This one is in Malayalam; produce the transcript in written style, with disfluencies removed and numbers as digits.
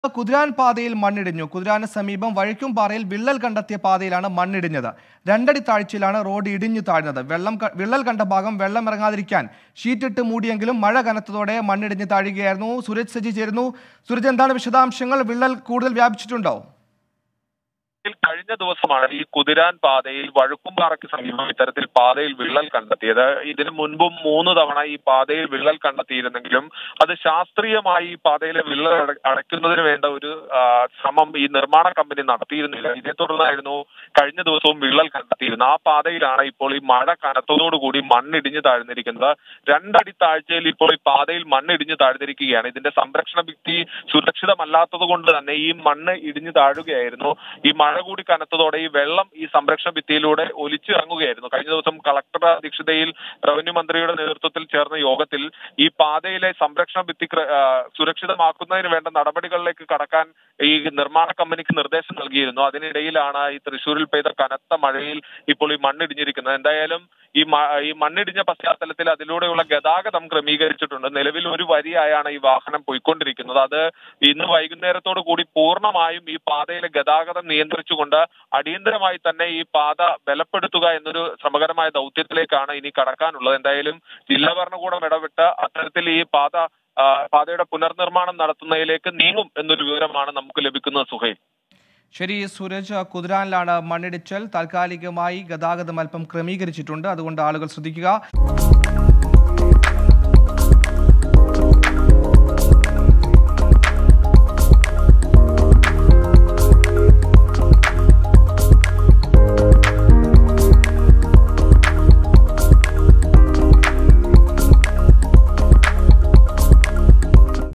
കുതിരാൻ പാതയിൽ മണ്ണിടിഞ്ഞു. കുതിരാന് സമീപം വഴിക്കുംപാറയിൽ വിള്ളൽ കണ്ടെത്തിയ പാതയിലാണ് മണ്ണിടിഞ്ഞത്. 2 അടി താഴ്ചയിലാണ് റോഡ് ഇടിഞ്ഞു താഴ്ന്നത്. വിള്ളൽ കണ്ട ഭാഗം വെള്ളം ഇറങ്ങാതിരിക്കാൻ ഷീറ്റിട്ട് മൂടിയെങ്കിലും മഴ കനത്തതോടെ മണ്ണിടിഞ്ഞ് താഴുകയായിരുന്നു. സുരജ് സജി ചേരുന്നു. സുരജ്, എന്താണ് വിശദാംശങ്ങൾ? വിള്ളൽ കൂടുതൽ വ്യാപിച്ചിട്ടുണ്ടോ? കഴിഞ്ഞ ദിവസമാണ് ഈ കുതിരാൻ പാതയിൽ വഴുക്കുംപാറയ്ക്ക് സമീപം ഇത്തരത്തിൽ പാതയിൽ വിള്ളൽ കണ്ടെത്തിയത്. ഇതിനു മുൻപും 3 തവണ ഈ പാതയിൽ വിള്ളൽ കണ്ടെത്തിയിരുന്നെങ്കിലും അത് ശാസ്ത്രീയമായി ഈ പാതയിലെ വിള്ളൽ അടയ്ക്കുന്നതിന് വേണ്ട ഒരു ശ്രമം ഈ നിർമ്മാണ കമ്പനി നടത്തിയിരുന്നില്ല. ഇതേ തുടർന്നായിരുന്നു കഴിഞ്ഞ ദിവസവും വിള്ളൽ കണ്ടെത്തിയിരുന്നത്. ആ പാതയിലാണ് ഇപ്പോൾ ഈ മഴ കനത്തതോടുകൂടി മണ്ണിടിഞ്ഞു താഴ്ന്നിരിക്കുന്നത്. 2 അടി താഴ്ചയിൽ ഇപ്പോൾ ഈ പാതയിൽ മണ്ണിടിഞ്ഞു താഴ്ന്നിരിക്കുകയാണ്. ഇതിന്റെ സംരക്ഷണ ഭിത്തി സുരക്ഷിതമല്ലാത്തത് കൊണ്ട് തന്നെ ഈ മണ്ണ് ഇടിഞ്ഞു താഴുകയായിരുന്നു. ഈ മഴ കൂടി കനത്തതോടെ ഈ വെള്ളം ഈ സംരക്ഷണ ഭിത്തിയിലൂടെ ഒലിച്ചിറങ്ങുകയായിരുന്നു. കഴിഞ്ഞ ദിവസം കളക്ടർ അധ്യക്ഷതയിൽ റവന്യൂ മന്ത്രിയുടെ നേതൃത്വത്തിൽ ചേർന്ന യോഗത്തിൽ ഈ പാതയിലെ സംരക്ഷണ ഭിത്തി സുരക്ഷിതമാക്കുന്നതിന് വേണ്ട നടപടികളിലേക്ക് കടക്കാൻ ഈ നിർമ്മാണ കമ്പനിക്ക് നിർദ്ദേശം നൽകിയിരുന്നു. അതിനിടയിലാണ് ഈ തൃശ്ശൂരിൽ പെയ്ത കനത്ത മഴയിൽ ഇപ്പോൾ ഈ മണ്ണിടിഞ്ഞിരിക്കുന്നത്. എന്തായാലും ഈ മണ്ണിടിഞ്ഞ പശ്ചാത്തലത്തിൽ അതിലൂടെയുള്ള ഗതാഗതം ക്രമീകരിച്ചിട്ടുണ്ട്. നിലവിൽ ഒരു വരിയായാണ് ഈ വാഹനം പോയിക്കൊണ്ടിരിക്കുന്നത്. അത് ഇന്ന് വൈകുന്നേരത്തോടു കൂടി പൂർണ്ണമായും ഈ പാതയിലെ ഗതാഗതം നിയന്ത്രിച്ചുകൊണ്ട് അടിയന്തരമായി തന്നെ ഈ പാത ബലപ്പെടുത്തുക എന്നൊരു ശ്രമകരമായ ദൗത്യത്തിലേക്കാണ് ഇനി കടക്കാനുള്ളത്. എന്തായാലും ജില്ലാ ഭരണകൂടം ഇടപെട്ട് അത്തരത്തിൽ ഈ പാതയുടെ പുനർനിർമ്മാണം നടത്തുന്നതിലേക്ക് നീങ്ങും എന്നൊരു വിവരമാണ് നമുക്ക് ലഭിക്കുന്നത്. സുഹൈൽ. ശരി സുരജ്, കുതിരാനിലാണ് മണ്ണിടിച്ചൽ. താൽക്കാലികമായി ഗതാഗതം അല്പം ക്രമീകരിച്ചിട്ടുണ്ട്. അതുകൊണ്ട് ആളുകൾ ശ്രദ്ധിക്കുക.